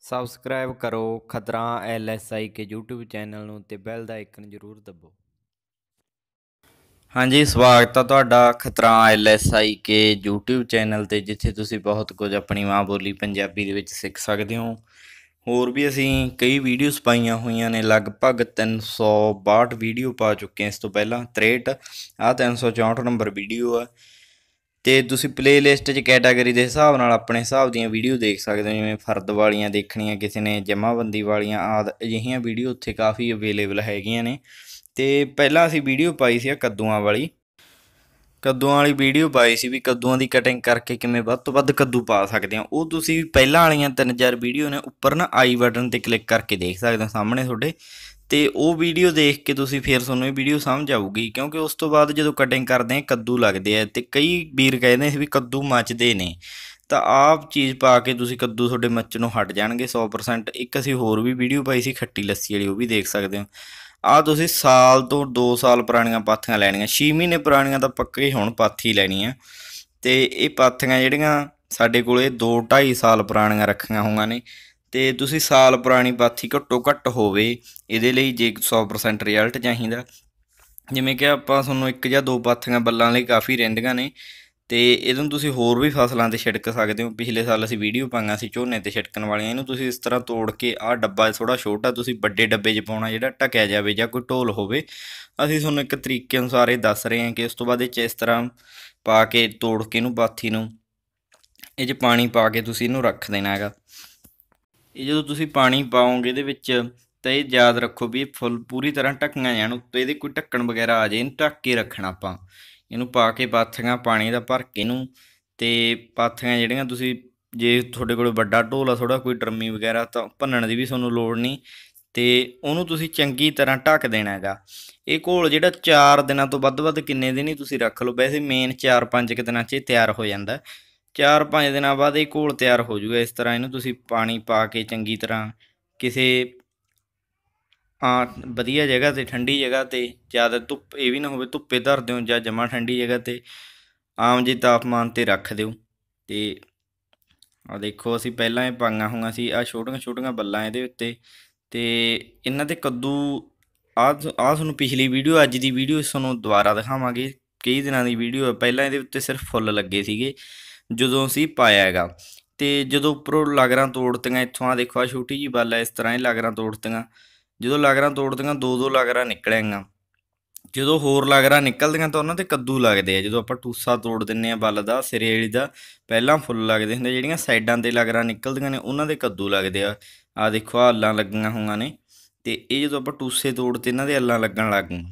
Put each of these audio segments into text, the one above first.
Subscribe ਕਰੋ ਖਤਰਾ LSI ਕੇ YouTube channel ਨੂੰ ਤੇ ਬੈਲ ਦਾ ਆਈਕਨ ਜ਼ਰੂਰ ਦਬੋ। ਹਾਂਜੀ, ਸਵਾਗਤ ਆ ਤੁਹਾਡਾ ਖਤਰਾ LSI ਕੇ YouTube ਚੈਨਲ 'ਤੇ, ਜਿੱਥੇ ਤੁਸੀਂ ਬਹੁਤ ਕੁਝ ਆਪਣੀ ਮਾਂ ਬੋਲੀ ਪੰਜਾਬੀ ਦੇ ਵਿੱਚ ਸਿੱਖ ਸਕਦੇ ਹੋ। ਹੋਰ ਵੀ ਅਸੀਂ ਕਈ ਵੀਡੀਓਜ਼ ਪਾਈਆਂ ਹੋਈਆਂ ਨੇ, ਲਗਭਗ 362 ਵੀਡੀਓ ਪਾ ਚੁੱਕੇ ਹਾਂ ਇਸ ਤੋਂ ਪਹਿਲਾਂ। 63 ਆਹ 364 ਨੰਬਰ ਵੀਡੀਓ ਆ। ਅਤੇ ਤੁਸੀਂ ਪਲੇਲਿਸਟ 'ਚ ਕੈਟਾਗਰੀ ਦੇ ਹਿਸਾਬ ਨਾਲ ਆਪਣੇ ਹਿਸਾਬ ਦੀਆਂ ਵੀਡੀਓ ਦੇਖ ਸਕਦੇ ਹੋ, ਜਿਵੇਂ ਫਰਦ ਵਾਲੀਆਂ ਦੇਖਣੀਆਂ, ਕਿਸੇ ਨੇ ਜਮ੍ਹਾਂਬੰਦੀ ਵਾਲੀਆਂ ਆਦਿ ਅਜਿਹੀਆਂ ਵੀਡੀਓ ਉੱਥੇ ਕਾਫੀ ਅਵੇਲੇਬਲ ਹੈਗੀਆਂ ਨੇ। ਅਤੇ ਪਹਿਲਾਂ ਅਸੀਂ ਵੀਡੀਓ ਪਾਈ ਸੀ ਕੱਦੂਆਂ ਵਾਲੀ ਵੀਡੀਓ ਪਾਈ ਸੀ ਵੀ ਕੱਦੂਆਂ ਦੀ ਕਟਿੰਗ ਕਰਕੇ ਕਿਵੇਂ ਵੱਧ ਤੋਂ ਵੱਧ ਕੱਦੂ ਪਾ ਸਕਦੇ ਹਾਂ। ਉਹ ਤੁਸੀਂ ਪਹਿਲਾਂ ਵਾਲੀਆਂ 3-4 ਵੀਡੀਓ ਨੇ ਉੱਪਰ ਨਾ ਆਈ ਬਟਨ 'ਤੇ ਕਲਿੱਕ ਕਰਕੇ ਦੇਖ ਸਕਦੇ ਹੋ ਸਾਹਮਣੇ ਤੁਹਾਡੇ। ਅਤੇ ਉਹ ਵੀਡੀਓ ਦੇਖ ਕੇ ਤੁਸੀਂ ਫਿਰ ਤੁਹਾਨੂੰ ਇਹ ਵੀਡੀਓ ਸਮਝ ਆਊਗੀ, ਕਿਉਂਕਿ ਉਸ ਤੋਂ ਬਾਅਦ ਜਦੋਂ ਕਟਿੰਗ ਕਰਦੇ ਹਾਂ ਕੱਦੂ ਲੱਗਦੇ ਆ, ਅਤੇ ਕਈ ਵੀਰ ਕਹਿੰਦੇ ਸੀ ਵੀ ਕੱਦੂ ਮੱਚਦੇ ਨੇ, ਤਾਂ ਆਹ ਚੀਜ਼ ਪਾ ਕੇ ਤੁਸੀਂ ਕੱਦੂ ਤੁਹਾਡੇ ਮੱਚਣੋਂ ਹਟ ਜਾਣਗੇ 100%। ਇੱਕ ਅਸੀਂ ਹੋਰ ਵੀ ਵੀਡੀਓ ਪਾਈ ਸੀ ਖੱਟੀ ਲੱਸੀ ਵਾਲੀ, ਉਹ ਵੀ ਦੇਖ ਸਕਦੇ ਹੋ। ਆਹ ਤੁਸੀਂ ਸਾਲ ਤੋਂ 2 ਸਾਲ ਪੁਰਾਣੀਆਂ ਪਾਥੀਆਂ ਲੈਣੀਆਂ, 6 ਮਹੀਨੇ ਪੁਰਾਣੀਆਂ ਤਾਂ ਪੱਕੇ ਹੀ ਹੁਣ ਪਾਥੀ ਲੈਣੀ ਆ। ਅਤੇ ਇਹ ਪਾਥੀਆਂ ਜਿਹੜੀਆਂ ਸਾਡੇ ਕੋਲ 2-2.5 ਸਾਲ ਪੁਰਾਣੀਆਂ ਰੱਖੀਆਂ ਹੋਈਆਂ ਨੇ, ਅਤੇ ਤੁਸੀਂ ਸਾਲ ਪੁਰਾਣੀ ਪਾਥੀ ਘੱਟੋ ਘੱਟ ਹੋਵੇ ਇਹਦੇ ਲਈ, ਜੇ 100% ਰਿਜ਼ਲਟ ਚਾਹੀਦਾ। ਜਿਵੇਂ ਕਿ ਆਪਾਂ ਤੁਹਾਨੂੰ 1 ਜਾਂ 2 ਪਾਥੀਆਂ ਬੱਲਾਂ ਲਈ ਕਾਫੀ ਰਹਿੰਦੀਆਂ ਨੇ, ਅਤੇ ਇਹਨੂੰ ਤੁਸੀਂ ਹੋਰ ਵੀ ਫਸਲਾਂ 'ਤੇ ਛਿੜਕ ਸਕਦੇ ਹੋ। ਪਿਛਲੇ ਸਾਲ ਅਸੀਂ ਵੀਡੀਓ ਪਾਈਆਂ ਸੀ ਝੋਨੇ 'ਤੇ ਛਿੜਕਣ ਵਾਲੀਆਂ। ਇਹਨੂੰ ਤੁਸੀਂ ਇਸ ਤਰ੍ਹਾਂ ਤੋੜ ਕੇ, ਆਹ ਡੱਬਾ ਥੋੜ੍ਹਾ ਛੋਟਾ, ਤੁਸੀਂ ਵੱਡੇ ਡੱਬੇ 'ਚ ਪਾਉਣਾ ਜਿਹੜਾ ਢਕਿਆ ਜਾਵੇ ਜਾਂ ਕੋਈ ਢੋਲ ਹੋਵੇ। ਅਸੀਂ ਤੁਹਾਨੂੰ ਇੱਕ ਤਰੀਕੇ ਅਨੁਸਾਰ ਇਹ ਦੱਸ ਰਹੇ ਹਾਂ ਕਿ ਉਸ ਤੋਂ ਬਾਅਦ ਇਹ 'ਚ ਇਸ ਤਰ੍ਹਾਂ ਪਾ ਕੇ ਤੋੜ ਕੇ ਇਹਨੂੰ ਪਾਥੀ ਨੂੰ, ਇਹ 'ਚ ਪਾਣੀ ਪਾ ਕੇ ਤੁਸੀਂ ਇਹਨੂੰ ਰੱਖ ਦੇਣਾ ਹੈਗਾ। ਇਹ ਜਦੋਂ ਤੁਸੀਂ ਪਾਣੀ ਪਾਓਗੇ ਇਹਦੇ ਵਿੱਚ, ਤਾਂ ਇਹ ਯਾਦ ਰੱਖੋ ਵੀ ਇਹ ਫੁੱਲ ਪੂਰੀ ਤਰ੍ਹਾਂ ਢੱਕੀਆਂ ਜਾਣ, ਉੱਤੇ ਇਹਦੇ ਕੋਈ ਢੱਕਣ ਵਗੈਰਾ ਆ ਜਾਏ, ਇਹਨੂੰ ਢੱਕ ਕੇ ਰੱਖਣਾ ਆਪਾਂ। ਇਹਨੂੰ ਪਾ ਕੇ ਪਾਥੀਆਂ ਪਾਣੀ ਦਾ ਭਰ ਕੇ ਇਹਨੂੰ, ਅਤੇ ਪਾਥੀਆਂ ਜਿਹੜੀਆਂ ਤੁਸੀਂ, ਜੇ ਤੁਹਾਡੇ ਕੋਲ ਵੱਡਾ ਢੋਲ ਆ ਥੋੜ੍ਹਾ ਕੋਈ ਡਰਮੀ ਵਗੈਰਾ, ਤਾਂ ਭੰਨਣ ਦੀ ਵੀ ਤੁਹਾਨੂੰ ਲੋੜ ਨਹੀਂ, ਅਤੇ ਉਹਨੂੰ ਤੁਸੀਂ ਚੰਗੀ ਤਰ੍ਹਾਂ ਢੱਕ ਦੇਣਾ ਹੈਗਾ। ਇਹ ਘੋਲ ਜਿਹੜਾ 4 ਦਿਨਾਂ ਤੋਂ ਵੱਧ ਕਿੰਨੇ ਦਿਨ ਹੀ ਤੁਸੀਂ ਰੱਖ ਲਓ, ਵੈਸੇ ਮੇਨ 4-5 ਕੁ ਦਿਨਾਂ 'ਚ ਇਹ ਤਿਆਰ ਹੋ ਜਾਂਦਾ। 4-5 ਦਿਨਾਂ ਬਾਅਦ ਇਹ ਘੋਲ ਤਿਆਰ ਹੋ ਜੂਗਾ। ਇਸ ਤਰ੍ਹਾਂ ਇਹਨੂੰ ਤੁਸੀਂ ਪਾਣੀ ਪਾ ਕੇ ਚੰਗੀ ਤਰ੍ਹਾਂ ਕਿਸੇ ਵਧੀਆ ਜਗ੍ਹਾ 'ਤੇ, ਠੰਡੀ ਜਗ੍ਹਾ 'ਤੇ, ਜ਼ਿਆਦਾ ਧੁੱਪ ਇਹ ਵੀ ਨਾ ਹੋਵੇ ਧੁੱਪੇ ਧਰ ਦਿਓ, ਜਾਂ ਜਮਾਂ ਠੰਡੀ ਜਗ੍ਹਾ 'ਤੇ ਆਮ ਜਿਹੇ ਤਾਪਮਾਨ 'ਤੇ ਰੱਖ ਦਿਓ। ਅਤੇ ਆਹ ਦੇਖੋ ਅਸੀਂ ਪਹਿਲਾਂ ਇਹ ਪਾਈਆਂ ਹੋਈਆਂ ਸੀ, ਆਹ ਛੋਟੀਆਂ ਬੱਲਾਂ ਇਹਦੇ ਉੱਤੇ, ਅਤੇ ਇਹਨਾਂ 'ਤੇ ਕੱਦੂ ਆਹ ਤੁਹਾਨੂੰ ਪਿਛਲੀ ਵੀਡੀਓ, ਅੱਜ ਦੀ ਵੀਡੀਓ ਤੁਹਾਨੂੰ ਦੁਬਾਰਾ ਦਿਖਾਵਾਂਗੇ। ਕਈ ਦਿਨਾਂ ਦੀ ਵੀਡੀਓ ਹੈ, ਪਹਿਲਾਂ ਇਹਦੇ ਉੱਤੇ ਸਿਰਫ ਫੁੱਲ ਲੱਗੇ ਸੀਗੇ ਜਦੋਂ ਅਸੀਂ ਪਾਇਆ ਹੈਗਾ। ਅਤੇ ਜਦੋਂ ਉੱਪਰੋਂ ਲਾਗਰਾਂ ਤੋੜਤੀਆਂ ਇੱਥੋਂ, ਆਹ ਦੇਖੋ ਆਹ ਛੋਟੀ ਜਿਹੀ ਬੱਲ ਹੈ, ਇਸ ਤਰ੍ਹਾਂ ਇਹ ਲਾਗਰਾਂ ਤੋੜਤੀਆਂ। ਜਦੋਂ ਲਾਗਰਾਂ ਤੋੜਤੀਆਂ 2-2 ਲਾਗਰਾਂ ਨਿਕਲੀਆਂ। ਜਦੋਂ ਹੋਰ ਲਾਗਰਾਂ ਨਿਕਲਦੀਆਂ ਤਾਂ ਉਹਨਾਂ 'ਤੇ ਕੱਦੂ ਲੱਗਦੇ ਆ। ਜਦੋਂ ਆਪਾਂ ਟੂਸਾ ਤੋੜ ਦਿੰਦੇ ਹਾਂ ਬੱਲ ਦਾ, ਸਿਰੇ ਵਾਲੀ ਦਾ ਪਹਿਲਾਂ ਫੁੱਲ ਲੱਗਦੇ ਹੁੰਦੇ, ਜਿਹੜੀਆਂ ਸਾਈਡਾਂ 'ਤੇ ਲਾਗਰਾਂ ਨਿਕਲਦੀਆਂ ਨੇ ਉਹਨਾਂ ਦੇ ਕੱਦੂ ਲੱਗਦੇ ਆ। ਆਹ ਦੇਖੋ ਆਹ ਅੱਲਾਂ ਲੱਗੀਆਂ ਹੋਈਆਂ ਨੇ, ਅਤੇ ਇਹ ਜਦੋਂ ਆਪਾਂ ਟੂਸੇ ਤੋੜਤੇ ਇਹਨਾਂ ਦੇ ਅੱਲਾਂ ਲੱਗਣ ਲੱਗ ਗਈਆਂ।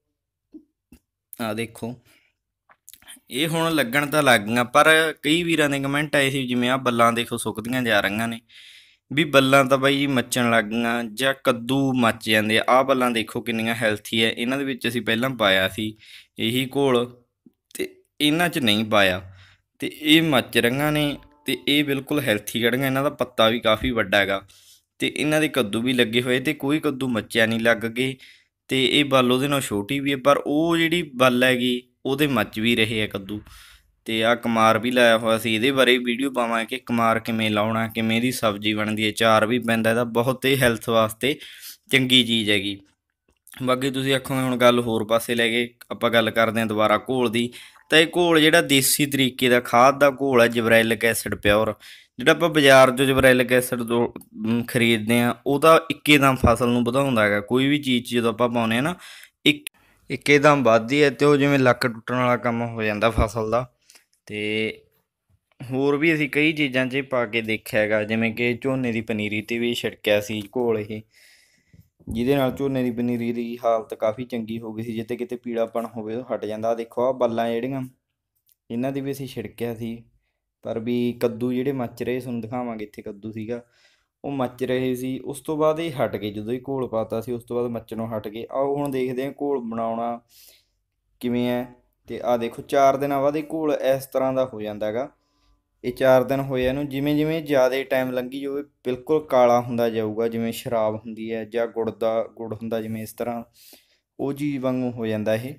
ਆਹ ਦੇਖੋ ਇਹ ਹੁਣ ਲੱਗਣ ਤਾਂ ਲੱਗ ਗਈਆਂ, ਪਰ ਕਈ ਵੀਰਾਂ ਦੇ ਕਮੈਂਟ ਆਏ ਸੀ, ਜਿਵੇਂ ਆਹ ਬੱਲਾਂ ਦੇਖੋ ਸੁੱਕਦੀਆਂ ਜਾ ਰਹੀਆਂ ਨੇ, ਵੀ ਬੱਲਾਂ ਤਾਂ ਬਾਈ ਜੀ ਮੱਚਣ ਲੱਗ ਗਈਆਂ ਜਾਂ ਕੱਦੂ ਮੱਚ ਜਾਂਦੇ ਆ। ਆਹ ਬੱਲਾਂ ਦੇਖੋ ਕਿੰਨੀਆਂ ਹੈਲਥੀ ਹੈ, ਇਹਨਾਂ ਦੇ ਵਿੱਚ ਅਸੀਂ ਪਹਿਲਾਂ ਪਾਇਆ ਸੀ ਇਹੀ ਘੋਲ, ਅਤੇ ਇਹਨਾਂ 'ਚ ਨਹੀਂ ਪਾਇਆ, ਅਤੇ ਇਹ ਮੱਚ ਰਹੀਆਂ ਨੇ, ਅਤੇ ਇਹ ਬਿਲਕੁਲ ਹੈਲਥੀ ਖੜੀਆਂ। ਇਹਨਾਂ ਦਾ ਪੱਤਾ ਵੀ ਕਾਫੀ ਵੱਡਾ ਹੈਗਾ, ਅਤੇ ਇਹਨਾਂ ਦੇ ਕੱਦੂ ਵੀ ਲੱਗੇ ਹੋਏ, ਅਤੇ ਕੋਈ ਕੱਦੂ ਮੱਚਿਆ ਨਹੀਂ ਲੱਗ ਗਏ। ਅਤੇ ਇਹ ਬੱਲ ਉਹਦੇ ਨਾਲ ਛੋਟੀ ਵੀ ਹੈ, ਪਰ ਉਹ ਜਿਹੜੀ ਬੱਲ ਹੈਗੀ ਉਹਦੇ ਮੱਚ ਵੀ ਰਹੇ ਆ ਕੱਦੂ। ਅਤੇ ਆਹ ਕਮਾਰ ਵੀ ਲਾਇਆ ਹੋਇਆ ਸੀ, ਇਹਦੇ ਬਾਰੇ ਵੀਡੀਓ ਪਾਵਾਂਗੇ ਕਿ ਕਮਾਰ ਕਿਵੇਂ ਲਾਉਣਾ, ਕਿਵੇਂ ਇਹਦੀ ਸਬਜ਼ੀ ਬਣਦੀ ਹੈ, ਚਾਰ ਵੀ ਪੈਂਦਾ ਇਹਦਾ, ਬਹੁਤ ਹੀ ਹੈਲਥ ਵਾਸਤੇ ਚੰਗੀ ਚੀਜ਼ ਹੈਗੀ। ਬਾਕੀ ਤੁਸੀਂ ਆਖੋਗੇ ਹੁਣ ਗੱਲ ਹੋਰ ਪਾਸੇ ਲੈ ਗਏ, ਆਪਾਂ ਗੱਲ ਕਰਦੇ ਹਾਂ ਦੁਬਾਰਾ ਘੋਲ ਦੀ। ਤਾਂ ਇਹ ਘੋਲ ਜਿਹੜਾ ਦੇਸੀ ਤਰੀਕੇ ਦਾ ਖਾਦ ਦਾ ਘੋਲ ਹੈ, ਜਬਰੈਲਿਕ ਐਸਿਡ ਪਿਓਰ, ਜਿਹੜਾ ਆਪਾਂ ਬਾਜ਼ਾਰ 'ਚੋਂ ਜਬਰੈਲਿਕ ਐਸਿਡ ਤੋਂ ਖਰੀਦਦੇ ਹਾਂ, ਉਹ ਤਾਂ ਇੱਕਦਮ ਫਸਲ ਨੂੰ ਵਧਾਉਂਦਾ ਹੈਗਾ। ਕੋਈ ਵੀ ਚੀਜ਼ ਜਦੋਂ ਆਪਾਂ ਪਾਉਂਦੇ ਹਾਂ ਨਾ, ਇੱਕਦਮ ਵੱਧਦੀ ਹੈ, ਅਤੇ ਉਹ ਜਿਵੇਂ ਲੱਕ ਟੁੱਟਣ ਵਾਲਾ ਕੰਮ ਹੋ ਜਾਂਦਾ ਫਸਲ ਦਾ। ਅਤੇ ਹੋਰ ਵੀ ਅਸੀਂ ਕਈ ਚੀਜ਼ਾਂ 'ਚ ਪਾ ਕੇ ਦੇਖਿਆ ਹੈਗਾ, ਜਿਵੇਂ ਕਿ ਝੋਨੇ ਦੀ ਪਨੀਰੀ 'ਤੇ ਵੀ ਛਿੜਕਿਆ ਸੀ ਘੋਲ ਇਹ, ਜਿਹਦੇ ਨਾਲ ਝੋਨੇ ਦੀ ਪਨੀਰੀ ਦੀ ਹਾਲਤ ਕਾਫੀ ਚੰਗੀ ਹੋ ਗਈ ਸੀ। ਜਿੱਥੇ ਕਿਤੇ ਪੀਲਾਪਣ ਹੋਵੇ ਉਹ ਹਟ ਜਾਂਦਾ। ਦੇਖੋ ਆਹ ਬੱਲਾਂ ਜਿਹੜੀਆਂ, ਇਹਨਾਂ ਦੀ ਵੀ ਅਸੀਂ ਛਿੜਕਿਆ ਸੀ, ਪਰ ਵੀ ਕੱਦੂ ਜਿਹੜੇ ਮੱਚ ਰਹੇ, ਤੁਹਾਨੂੰ ਦਿਖਾਵਾਂਗੇ ਇੱਥੇ ਕੱਦੂ ਸੀਗਾ, ਉਹ ਮੱਚ ਰਹੇ ਸੀ। ਉਸ ਤੋਂ ਬਾਅਦ ਇਹ ਹਟ ਗਏ, ਜਦੋਂ ਇਹ ਘੋਲ ਪਾਤਾ ਸੀ ਉਸ ਤੋਂ ਬਾਅਦ ਮੱਚਣੋਂ ਹਟ ਗਏ। ਆਓ ਹੁਣ ਦੇਖਦੇ ਹਾਂ ਘੋਲ ਬਣਾਉਣਾ ਕਿਵੇਂ ਹੈ। ਅਤੇ ਆਹ ਦੇਖੋ 4 ਦਿਨਾਂ ਬਾਅਦ ਇਹ ਘੋਲ ਇਸ ਤਰ੍ਹਾਂ ਦਾ ਹੋ ਜਾਂਦਾ ਹੈਗਾ। ਇਹ 4 ਦਿਨ ਹੋਏ ਇਹਨੂੰ, ਜਿਵੇਂ ਜ਼ਿਆਦਾ ਟਾਈਮ ਲੰਘੀ ਜਾਵੇ ਬਿਲਕੁਲ ਕਾਲਾ ਹੁੰਦਾ ਜਾਊਗਾ, ਜਿਵੇਂ ਸ਼ਰਾਬ ਹੁੰਦੀ ਹੈ ਜਾਂ ਗੁੜ ਹੁੰਦਾ, ਜਿਵੇਂ ਇਸ ਤਰ੍ਹਾਂ ਉਹ ਚੀਜ਼ ਵਾਂਗੂ ਹੋ ਜਾਂਦਾ ਇਹ।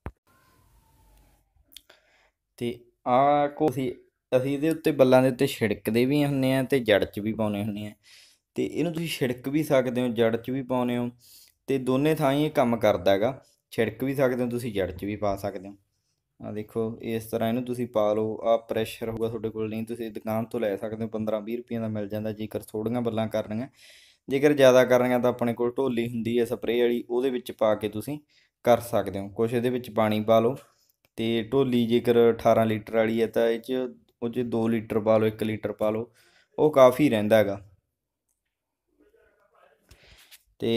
ਅਤੇ ਆਹ ਅਸੀਂ ਇਹਦੇ ਉੱਤੇ ਬੱਲਾਂ ਦੇ ਉੱਤੇ ਛਿੜਕਦੇ ਵੀ ਹੁੰਦੇ ਹਾਂ, ਅਤੇ ਜੜ 'ਚ ਵੀ ਪਾਉਂਦੇ ਹੁੰਦੇ ਹਾਂ। ਤੇ ਇਹਨੂੰ ਤੁਸੀਂ ਛਿੜਕ ਵੀ ਸਕਦੇ ਹੋ, ਜੜ 'ਚ ਵੀ ਪਾਉਂਦੇ ਹੋ, ਤੇ ਦੋਨੇ ਥਾਂ ਹੀ ਇਹ ਕੰਮ ਕਰਦਾ ਹੈਗਾ। ਛਿੜਕ ਵੀ ਸਕਦੇ ਹੋ ਤੁਸੀਂ, ਜੜ 'ਚ ਵੀ ਪਾ ਸਕਦੇ ਹੋ। ਆ ਦੇਖੋ ਇਸ ਤਰ੍ਹਾਂ ਇਹਨੂੰ ਤੁਸੀਂ ਪਾ ਲਓ। ਆ ਪ੍ਰੈਸ਼ਰ ਹੋਊਗਾ ਤੁਹਾਡੇ ਕੋਲ, ਨਹੀਂ ਤੁਸੀਂ ਦੁਕਾਨ ਤੋਂ ਲੈ ਸਕਦੇ ਹੋ, 15-20 ਰੁਪਈਆਂ ਦਾ ਮਿਲ ਜਾਂਦਾ ਜੇਕਰ ਥੋੜ੍ਹੀਆਂ ਬੱਲਾਂ ਕਰਨੀਆਂ। ਜੇਕਰ ਜ਼ਿਆਦਾ ਕਰਨੀਆਂ ਤਾਂ ਆਪਣੇ ਕੋਲ ਢੋਲੀ ਹੁੰਦੀ ਹੈ ਸਪਰੇਅ ਵਾਲੀ, ਉਹਦੇ ਵਿੱਚ ਪਾ ਕੇ ਤੁਸੀਂ ਕਰ ਸਕਦੇ ਹੋ। ਕੁਛ ਇਹਦੇ ਵਿੱਚ ਪਾਣੀ ਪਾ ਲਓ, ਤੇ ਢੋਲੀ ਜੇਕਰ 18 ਲੀਟਰ ਵਾਲੀ ਹੈ ਤਾਂ ਉਹ 'ਚ 2 ਲੀਟਰ ਪਾ ਲਓ, 1 ਲੀਟਰ ਪਾ ਲਓ, ਉਹ ਕਾਫੀ ਰਹਿੰਦਾ ਹੈਗਾ। ਤੇ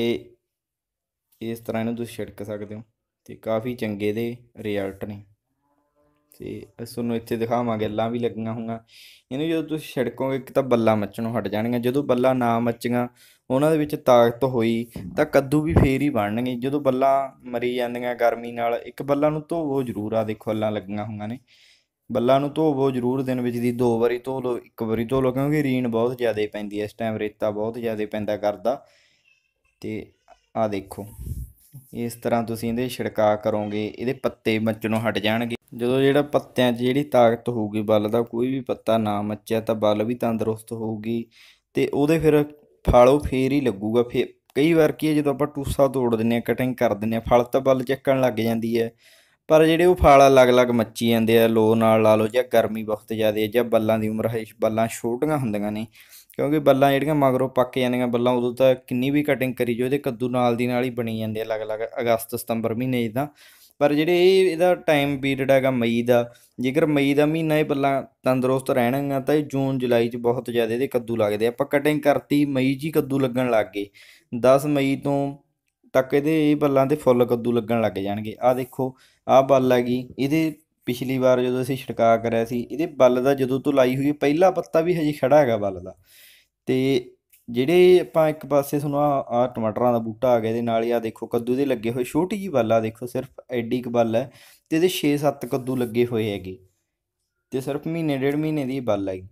ਇਸ ਤਰ੍ਹਾਂ ਇਹਨੂੰ ਤੁਸੀਂ ਛਿੜਕ ਸਕਦੇ ਹੋ, ਤੇ ਕਾਫੀ ਚੰਗੇ ਇਹਦੇ ਰਿਜ਼ਲਟ ਨੇ। ਤੇ ਅਸੀਂ ਤੁਹਾਨੂੰ ਇੱਥੇ ਦਿਖਾਵਾਂਗੇ, ਗੱਲਾਂ ਵੀ ਲੱਗੀਆਂ ਹੋਈਆਂ ਇਹਨੂੰ। ਜਦੋਂ ਤੁਸੀਂ ਛਿੜਕੋਗੇ ਇੱਕ ਤਾਂ ਬੱਲਾਂ ਮੱਚਣੋਂ ਹਟ ਜਾਣਗੀਆਂ। ਜਦੋਂ ਬੱਲਾਂ ਨਾ ਮੱਚੀਆਂ, ਉਹਨਾਂ ਦੇ ਵਿੱਚ ਤਾਕਤ ਹੋਈ, ਤਾਂ ਕੱਦੂ ਵੀ ਫੇਰ ਹੀ ਬਣਨਗੇ। ਜਦੋਂ ਬੱਲਾਂ ਮਰੀ ਜਾਂਦੀਆਂ ਗਰਮੀ ਨਾਲ, ਇੱਕ ਬੱਲਾਂ ਨੂੰ ਧੋਵੋ ਜ਼ਰੂਰ। ਆ ਦੇਖੋ ਅੱਲਾਂ ਲੱਗੀਆਂ ਹੋਈਆਂ ਨੇ, ਬੱਲਾਂ ਨੂੰ ਧੋਵੋ ਜ਼ਰੂਰ। ਦਿਨ ਵਿੱਚ ਦੀ 2 ਵਾਰੀ ਧੋ ਲਓ, 1 ਵਾਰੀ ਧੋ ਲਓ, ਕਿਉਂਕਿ ਰੀਣ ਬਹੁਤ ਜ਼ਿਆਦਾ ਪੈਂਦੀ ਹੈ ਇਸ ਟਾਈਮ, ਰੇਤਾ ਬਹੁਤ ਜ਼ਿਆਦਾ ਪੈਂਦਾ ਕਰਦਾ। ਤੇ ਆ ਦੇਖੋ ਇਸ ਤਰ੍ਹਾਂ ਤੁਸੀਂ ਇਹਦੇ ਛਿੜਕਾਅ ਕਰੋਗੇ, ਇਹਦੇ ਪੱਤੇ ਮੱਚਣੋਂ ਹਟ ਜਾਣਗੇ। ਜਦੋਂ ਜਿਹੜਾ ਪੱਤਿਆਂ 'ਚ ਜਿਹੜੀ ਤਾਕਤ ਹੋਊਗੀ, ਬੱਲ ਦਾ ਕੋਈ ਵੀ ਪੱਤਾ ਨਾ ਮੱਚਿਆ ਤਾਂ ਬੱਲ ਵੀ ਤੰਦਰੁਸਤ ਹੋਊਗੀ, ਤੇ ਉਹਦੇ ਫਿਰ ਫਲ ਉਹ ਫੇਰ ਹੀ ਲੱਗੂਗਾ। ਫਿਰ ਕਈ ਵਾਰ ਕੀ ਹੈ, ਜਦੋਂ ਆਪਾਂ ਟੂਸਾ ਤੋੜ ਦਿੰਦੇ ਹਾਂ, ਕਟਿੰਗ ਕਰ ਦਿੰਦੇ ਹਾਂ, ਫਲ ਤਾਂ ਬੱਲ ਚੱਕਣ ਲੱਗ ਜਾਂਦੀ ਹੈ, ਪਰ ਜਿਹੜੇ ਉਹ ਫਲ ਅਲੱਗ-ਅਲੱਗ ਮੱਚੀ ਜਾਂਦੇ ਆ, ਲੋ ਨਾਲ ਲਾ ਲਓ, ਜਾਂ ਗਰਮੀ ਬਹੁਤ ਜ਼ਿਆਦਾ ਹੈ, ਜਾਂ ਬੱਲਾਂ ਦੀ ਉਮਰ ਹੈ, ਬੱਲਾਂ ਛੋਟੀਆਂ ਹੁੰਦੀਆਂ ਨੇ, ਕਿਉਂਕਿ ਬੱਲਾਂ ਜਿਹੜੀਆਂ ਮਗਰੋਂ ਪੱਕ ਜਾਂਦੀਆਂ ਬੱਲਾਂ, ਉਦੋਂ ਤਾਂ ਕਿੰਨੀ ਵੀ ਕਟਿੰਗ ਕਰੀ ਜਾਓ, ਇਹਦੇ ਕੱਦੂ ਨਾਲ ਦੀ ਨਾਲ ਹੀ ਬਣੀ ਜਾਂਦੇ ਅਲੱਗ-ਅਲੱਗ ਅਗਸਤ ਸਤੰਬਰ ਮਹੀਨੇ 'ਚ ਤਾਂ। ਪਰ ਜਿਹੜੇ ਇਹਦਾ ਟਾਈਮ ਪੀਰੀਅਡ ਹੈਗਾ ਮਈ ਦਾ, ਜੇਕਰ ਮਈ ਦਾ ਮਹੀਨਾ ਇਹ ਬੱਲਾਂ ਤੰਦਰੁਸਤ ਰਹਿਣਗੀਆਂ ਤਾਂ ਇਹ ਜੂਨ ਜੁਲਾਈ 'ਚ ਬਹੁਤ ਜ਼ਿਆਦਾ ਇਹਦੇ ਕੱਦੂ ਲੱਗਦੇ। ਆਪਾਂ ਕਟਿੰਗ ਕਰਤੀ, ਮਈ 'ਚ ਹੀ ਕੱਦੂ ਲੱਗਣ ਲੱਗ ਗਏ। 10 ਮਈ ਤੋਂ ਤੱਕ ਇਹਦੇ ਇਹ ਬੱਲਾਂ 'ਤੇ ਫੁੱਲ ਕੱਦੂ ਲੱਗਣ ਲੱਗ ਜਾਣਗੇ। ਆਹ ਦੇਖੋ ਆਹ ਬੱਲ ਹੈਗੀ, ਇਹਦੇ ਪਿਛਲੀ ਵਾਰ ਜਦੋਂ ਅਸੀਂ ਛਿੜਕਾਅ ਕਰਿਆ ਸੀ, ਇਹਦੇ ਬੱਲ ਦਾ ਜਦੋਂ ਤੋਂ ਲਾਈ ਹੋਈ ਪਹਿਲਾ ਪੱਤਾ ਵੀ ਹਜੇ ਖੜਾ ਹੈਗਾ ਬੱਲ ਦਾ। ਤੇ ਜਿਹੜੇ ਆਪਾਂ ਇੱਕ ਪਾਸੇ ਤੁਹਾਨੂੰ ਆਹ ਟਮਾਟਰਾਂ ਦਾ ਬੂਟਾ ਆ ਗਿਆ, ਇਹਦੇ ਨਾਲ ਹੀ ਆਹ ਦੇਖੋ ਕੱਦੂ ਦੇ ਲੱਗੇ ਹੋਏ, ਛੋਟੀ ਜਿਹੀ ਬੱਲ ਆ ਦੇਖੋ, ਸਿਰਫ ਐਡੀ ਕੁ ਬੱਲ ਹੈ, ਤੇ ਇਹਦੇ 6-7 ਕੱਦੂ ਲੱਗੇ ਹੋਏ ਹੈਗੇ, ਤੇ ਸਿਰਫ ਮਹੀਨੇ 1.5 ਮਹੀਨੇ ਦੀ ਬੱਲ ਹੈਗੀ।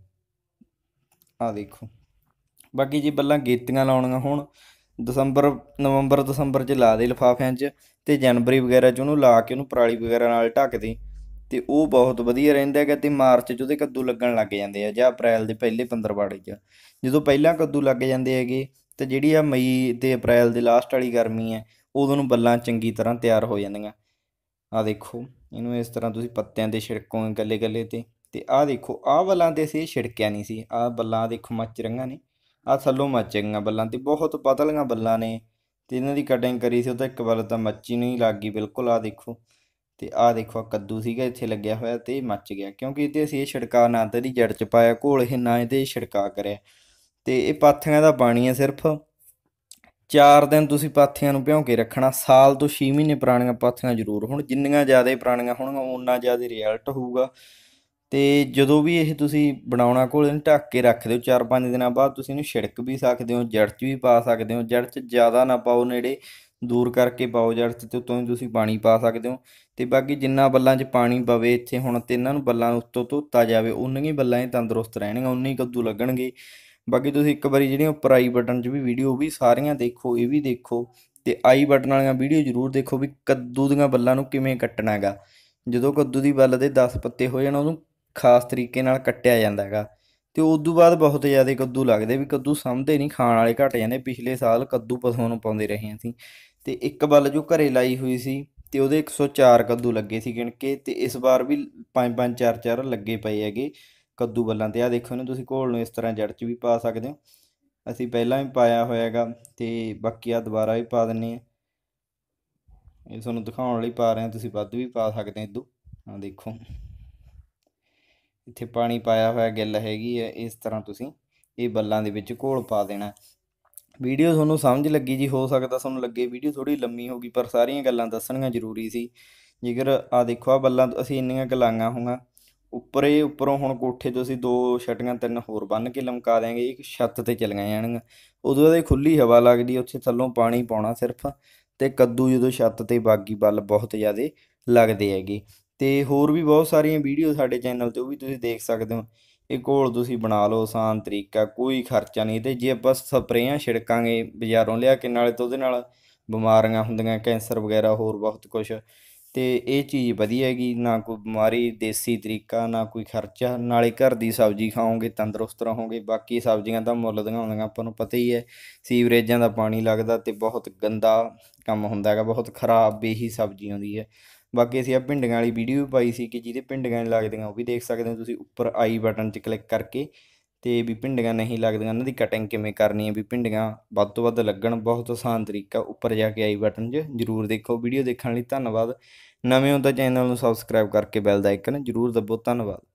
ਆਹ ਦੇਖੋ। ਬਾਕੀ ਜੇ ਬੱਲਾਂ ਗੇਤੀਆਂ ਲਾਉਣੀਆਂ ਹੋਣ, ਨਵੰਬਰ ਦਸੰਬਰ 'ਚ ਲਾ ਦੇ ਲਿਫਾਫਿਆਂ 'ਚ, ਤੇ ਜਨਵਰੀ ਵਗੈਰਾ 'ਚ ਉਹਨੂੰ ਲਾ ਕੇ ਉਹਨੂੰ ਪਰਾਲੀ ਵਗੈਰਾ ਨਾਲ ਢੱਕ ਦੇ, ਤੇ ਉਹ ਬਹੁਤ ਵਧੀਆ ਰਹਿੰਦਾ ਹੈਗਾ। ਤੇ ਮਾਰਚ 'ਚ ਉਹਦੇ ਕੱਦੂ ਲੱਗਣ ਲੱਗ ਜਾਂਦੇ ਆ, ਜਾਂ ਅਪ੍ਰੈਲ ਦੇ ਪਹਿਲੇ 15 'ਚ। ਜਦੋਂ ਪਹਿਲਾਂ ਕੱਦੂ ਲੱਗ ਜਾਂਦੇ ਹੈਗੇ, ਤੇ ਜਿਹੜੀ ਆ ਮਈ ਤੇ ਅਪ੍ਰੈਲ ਦੇ ਲਾਸਟ ਵਾਲੀ ਗਰਮੀ ਹੈ, ਉਦੋਂ ਨੂੰ ਬੱਲਾਂ ਚੰਗੀ ਤਰ੍ਹਾਂ ਤਿਆਰ ਹੋ ਜਾਂਦੀਆਂ। ਆਹ ਦੇਖੋ ਇਹਨੂੰ ਇਸ ਤਰ੍ਹਾਂ ਤੁਸੀਂ ਪੱਤਿਆਂ 'ਤੇ ਛਿੜਕੋਗੇ ਗੱਲੇ-ਗੱਲੇ 'ਤੇ। ਤੇ ਆਹ ਦੇਖੋ ਆਹ ਬੱਲਾਂ 'ਤੇ ਅਸੀਂ ਛਿੜਕਿਆ ਨਹੀਂ ਸੀ। ਆਹ ਬੱਲਾਂ ਦੇਖੋ ਮੱਚ ਰਹੀਆਂ ਨੇ, ਆਹ ਥੱਲੋਂ ਮੱਚ ਗਈਆਂ ਬੱਲਾਂ, ਤੇ ਬਹੁਤ ਪਤਲੀਆਂ ਬੱਲਾਂ ਨੇ, ਤੇ ਇਹਨਾਂ ਦੀ ਕਟਿੰਗ ਕਰੀ ਸੀ ਉਹ ਤਾਂ ਇੱਕ ਬੱਲ ਤਾਂ ਮੱਚੀ ਨਹੀਂ ਲੱਗ ਗਈ ਬਿਲਕੁਲ। ਆਹ ਦੇਖੋ, ਤੇ ਆਹ ਦੇਖੋ ਆਹ ਕੱਦੂ ਸੀਗਾ ਇੱਥੇ ਲੱਗਿਆ ਹੋਇਆ, ਤੇ ਇਹ ਮੱਚ ਗਿਆ, ਕਿਉਂਕਿ ਇਹਦੇ ਅਸੀਂ ਇਹ ਛਿੜਕਾ ਨਾ ਤਾਂ ਇਹਦੀ ਜੜ 'ਚ ਪਾਇਆ ਘੋਲ, ਇਹ ਨਾ ਇਹਦੇ ਛਿੜਕਾ ਕਰਿਆ। ਤੇ ਇਹ ਪਾਥੀਆਂ ਦਾ ਪਾਣੀ ਹੈ, ਸਿਰਫ 4 ਦਿਨ ਤੁਸੀਂ ਪਾਥੀਆਂ ਨੂੰ ਭਿਉਂ ਕੇ ਰੱਖਣਾ। ਸਾਲ ਤੋਂ 6 ਮਹੀਨੇ ਪੁਰਾਣੀਆਂ ਪਾਥੀਆਂ ਜ਼ਰੂਰ ਹੋਣ, ਜਿੰਨੀਆਂ ਜ਼ਿਆਦਾ ਪੁਰਾਣੀਆਂ ਹੋਣਗੀਆਂ ਓਨਾ ਜ਼ਿਆਦਾ ਰਿਜ਼ਲਟ ਹੋਊਗਾ। ਤੇ ਜਦੋਂ ਵੀ ਇਹ ਤੁਸੀਂ ਬਣਾਉਣਾ ਘੋਲ, ਇਹਨੂੰ ਢੱਕ ਕੇ ਰੱਖ ਦਿਓ। 4-5 ਦਿਨਾਂ ਬਾਅਦ ਤੁਸੀਂ ਇਹਨੂੰ ਛਿੜਕ ਵੀ ਸਕਦੇ ਹੋ, ਜੜ 'ਚ ਵੀ ਪਾ ਸਕਦੇ ਹੋ। ਜੜ 'ਚ ਜ਼ਿਆਦਾ ਨਾ ਪਾਓ, ਨੇੜੇ ਦੂਰ ਕਰਕੇ ਪਾਓ ਜੜ 'ਚ, ਤੇ ਉੱਤੋਂ ਹੀ ਤੁਸੀਂ ਪਾਣੀ ਪਾ ਸਕਦੇ ਹੋ। ਤੇ ਬਾਕੀ ਜਿੰਨਾ ਬੱਲਾਂ 'ਚ ਪਾਣੀ ਪਵੇ ਇੱਥੇ ਹੁਣ, ਤੇ ਇਹਨਾਂ ਨੂੰ ਬੱਲਾਂ ਉੱਤੋਂ ਧੋਤਾ ਜਾਵੇ, ਉਨੀਆਂ ਹੀ ਬੱਲਾਂ ਇਹ ਤੰਦਰੁਸਤ ਰਹਿਣਗੀਆਂ, ਉਨੇ ਹੀ ਕੱਦੂ ਲੱਗਣਗੇ। ਬਾਕੀ ਤੁਸੀਂ ਇੱਕ ਵਾਰੀ ਜਿਹੜੀਆਂ ਉੱਪਰ ਆਈ ਬਟਨ 'ਚ ਵੀ ਵੀਡੀਓ, ਉਹ ਵੀ ਸਾਰੀਆਂ ਦੇਖੋ, ਇਹ ਵੀ ਦੇਖੋ, ਤੇ ਆਈ ਬਟਨ ਵਾਲੀਆਂ ਵੀਡੀਓ ਜ਼ਰੂਰ ਦੇਖੋ ਵੀ ਕੱਦੂ ਦੀਆਂ ਬੱਲਾਂ ਨੂੰ ਕਿਵੇਂ ਕੱਟਣਾ ਹੈਗਾ। ਜਦੋਂ ਕੱਦੂ ਦੀ ਬੱਲ ਦੇ 10 ਪੱਤੇ ਹੋ ਜਾਣ, ਉਹਨੂੰ ਖਾਸ ਤਰੀਕੇ ਨਾਲ ਕੱਟਿਆ ਜਾਂਦਾ ਹੈਗਾ। ਤੇ ਉਦੋਂ ਬਾਅਦ ਬਹੁਤ ਜ਼ਿਆਦਾ ਕੱਦੂ ਲੱਗਦੇ, ਵੀ ਕੱਦੂ ਸਮਝਦੇ ਨਹੀਂ, ਖਾਣ ਵਾਲੇ ਘੱਟ ਜਾਂਦੇ। ਪਿਛਲੇ ਸਾਲ ਕੱਦੂ ਪਸ਼ੂਆਂ ਨੂੰ ਪਾਉਂਦੇ ਰਹੇ ਅਸੀਂ, ਤੇ ਇੱਕ ਬੱਲ ਜੋ ਘਰੇ ਲਾਈ ਹੋਈ ਸੀ, ਤੇ ਉਹਦੇ 104 ਕੱਦੂ ਲੱਗੇ ਸੀ ਗਿਣ ਕੇ। ਤੇ ਇਸ ਵਾਰ ਵੀ 5-5 4-4 ਲੱਗੇ ਪਏ ਹੈਗੇ ਕੱਦੂ ਬੱਲਾਂ 'ਤੇ। ਆਹ ਦੇਖੋ ਇਹਨੂੰ ਤੁਸੀਂ ਘੋਲ ਨੂੰ ਇਸ ਤਰ੍ਹਾਂ ਜੜ 'ਚ ਵੀ ਪਾ ਸਕਦੇ ਹੋ, ਅਸੀਂ ਪਹਿਲਾਂ ਵੀ ਪਾਇਆ ਹੋਇਆ ਹੈਗਾ, ਤੇ ਬਾਕੀ ਆ ਦੁਬਾਰਾ ਵੀ ਪਾ ਦਿੰਦੇ ਹਾਂ। ਇਹ ਤੁਹਾਨੂੰ ਦਿਖਾਉਣ ਲਈ ਪਾ ਰਹੇ ਹਾਂ, ਤੁਸੀਂ ਵੱਧ ਵੀ ਪਾ ਸਕਦੇ ਹੋ ਇੱਦੋਂ। ਆਹ ਦੇਖੋ ਇੱਥੇ ਪਾਣੀ ਪਾਇਆ ਹੋਇਆ ਗਿੱਲ ਹੈਗੀ ਹੈ, ਇਸ ਤਰ੍ਹਾਂ ਤੁਸੀਂ ਇਹ ਬੱਲਾਂ ਦੇ ਵਿੱਚ ਘੋਲ ਪਾ ਦੇਣਾ। ਵੀਡੀਓ ਤੁਹਾਨੂੰ ਸਮਝ ਲੱਗੀ ਜੀ, ਹੋ ਸਕਦਾ ਤੁਹਾਨੂੰ ਲੱਗੇ ਵੀਡੀਓ ਥੋੜ੍ਹੀ ਲੰਮੀ ਹੋ ਗਈ, ਪਰ ਸਾਰੀਆਂ ਗੱਲਾਂ ਦੱਸਣੀਆਂ ਜ਼ਰੂਰੀ ਸੀ। ਜੇਕਰ ਆਹ ਦੇਖੋ ਆਹ ਬੱਲਾਂ ਅਸੀਂ ਇੰਨੀਆਂ ਕੁ ਲਾਈਆਂ ਹੋਈਆਂ, ਉੱਪਰੋਂ ਹੁਣ ਕੋਠੇ ਤੋਂ ਅਸੀਂ 2 ਛਟੀਆਂ 3 ਹੋਰ ਬੰਨ੍ਹ ਕੇ ਲਮਕਾ ਦਿਆਂਗੇ, ਇਹ ਛੱਤ 'ਤੇ ਚਲੀਆਂ ਜਾਣਗੀਆਂ। ਉਦੋਂ ਉਹਦੇ ਖੁੱਲ੍ਹੀ ਹਵਾ ਲੱਗਦੀ, ਉੱਥੇ ਥੱਲੋਂ ਪਾਣੀ ਪਾਉਣਾ ਸਿਰਫ, ਤੇ ਕੱਦੂ ਜਦੋਂ ਛੱਤ 'ਤੇ ਬਾਗੀ ਬੱਲ ਬਹੁਤ ਜ਼ਿਆਦਾ ਲੱਗਦੇ ਹੈਗੇ। ਤੇ ਹੋਰ ਵੀ ਬਹੁਤ ਸਾਰੀਆਂ ਵੀਡੀਓ ਸਾਡੇ ਚੈਨਲ 'ਤੇ, ਉਹ ਵੀ ਤੁਸੀਂ ਦੇਖ ਸਕਦੇ ਹੋ। ਇਹ ਘੋਲ ਤੁਸੀਂ ਬਣਾ ਲਓ, ਆਸਾਨ ਤਰੀਕਾ, ਕੋਈ ਖਰਚਾ ਨਹੀਂ। ਅਤੇ ਜੇ ਆਪਾਂ ਸਪਰੇਆਂ ਛਿੜਕਾਂਗੇ ਬਾਜ਼ਾਰੋਂ ਲਿਆ ਕੇ, ਨਾਲੇ ਤਾਂ ਉਹਦੇ ਨਾਲ ਬਿਮਾਰੀਆਂ ਹੁੰਦੀਆਂ, ਕੈਂਸਰ ਵਗੈਰਾ ਹੋਰ ਬਹੁਤ ਕੁਛ, ਤੇ ਇਹ ਚੀਜ਼ ਵਧੀਆ ਹੈਗੀ, ਨਾ ਕੋਈ ਬਿਮਾਰੀ, ਦੇਸੀ ਤਰੀਕਾ, ਨਾ ਕੋਈ ਖਰਚਾ, ਨਾਲੇ ਘਰ ਦੀ ਸਬਜ਼ੀ ਖਾਓਗੇ ਤੰਦਰੁਸਤ ਰਹੋਗੇ। ਬਾਕੀ ਸਬਜ਼ੀਆਂ ਤਾਂ ਮੁੱਲ ਦੀਆਂ ਆਉਂਦੀਆਂ, ਆਪਾਂ ਨੂੰ ਪਤਾ ਹੀ ਹੈ, ਸੀਵਰੇਜਾਂ ਦਾ ਪਾਣੀ ਲੱਗਦਾ ਤੇ ਬਹੁਤ ਗੰਦਾ ਕੰਮ ਹੁੰਦਾ ਹੈਗਾ, ਬਹੁਤ ਖਰਾਬ ਬੇਹੀ ਸਬਜ਼ੀ ਆਉਂਦੀ ਹੈ। ਬਾਕੀ ਅਸੀਂ ਆ ਭਿੰਡੀਆਂ ਵਾਲੀ ਵੀਡੀਓ ਵੀ ਪਾਈ ਸੀ ਕਿ ਜਿਹਦੇ ਭਿੰਡੀਆਂ ਨਹੀਂ ਲੱਗਦੀਆਂ ਉਹ ਵੀ ਦੇਖ ਸਕਦੇ ਹੋ ਤੁਸੀਂ, ਉੱਪਰ ਆਈ ਬਟਨ 'ਚ ਕਲਿੱਕ ਕਰਕੇ। ਤੇ ਵੀ ਭਿੰਡੀਆਂ ਨਹੀਂ ਲੱਗਦੀਆਂ ਉਹਨਾਂ ਦੀ ਕਟਿੰਗ ਕਿਵੇਂ ਕਰਨੀ ਹੈ, ਵੀ ਭਿੰਡੀਆਂ ਵੱਧ ਤੋਂ ਵੱਧ ਲੱਗਣ, ਬਹੁਤ ਆਸਾਨ ਤਰੀਕਾ। ਉੱਪਰ ਜਾ ਕੇ ਆਈ ਬਟਨ 'ਚ ਜ਼ਰੂਰ ਦੇਖੋ। ਵੀਡੀਓ ਦੇਖਣ ਲਈ ਧੰਨਵਾਦ। ਨਵੇਂ ਹੋ ਤਾਂ ਚੈਨਲ ਨੂੰ ਸਬਸਕ੍ਰਾਈਬ ਕਰਕੇ ਬੈਲ ਦਾ ਆਈਕਨ ਜ਼ਰੂਰ ਦੱਬੋ। ਧੰਨਵਾਦ।